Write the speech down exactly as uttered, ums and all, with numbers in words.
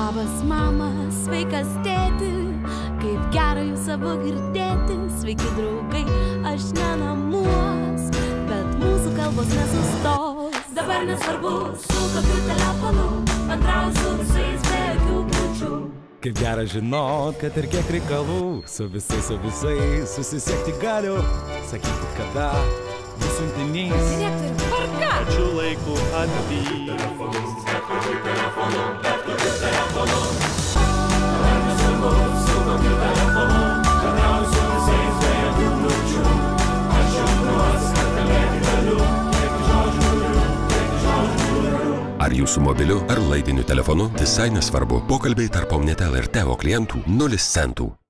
Labas mama, sveikas tėti, kaip gerai jūs abu girdėti. Sveiki draugai, aš ne namuos, bet mūsų kalbos nesustos. Dabar nesvarbu, su kokiu telefonu, bendrauju su visais be jokių kliūčių. Kaip gera žinot, kad ir kiek reikalų, su visais, su visais susisiekti galiu. Sakykit, kada bus siuntinys. Direktorių, tvarka! Pačiu laiku atvyks. Telefonus, bet kokiu telefonu, bet kokiu telefonu. Dabar nesvarbu, su kokiu telefonu, bendrauju su visais be jokių kliūčių. Aš jaunuos, kad kalbėti galiu, kiek žodžių turiu, kiek žodžių turiu. Ar jūsų mobiliu, ar laidiniu telefonu, visai nesvarbu. Pokalbiai tarp Omnitel ir Teo klientų nulis centų.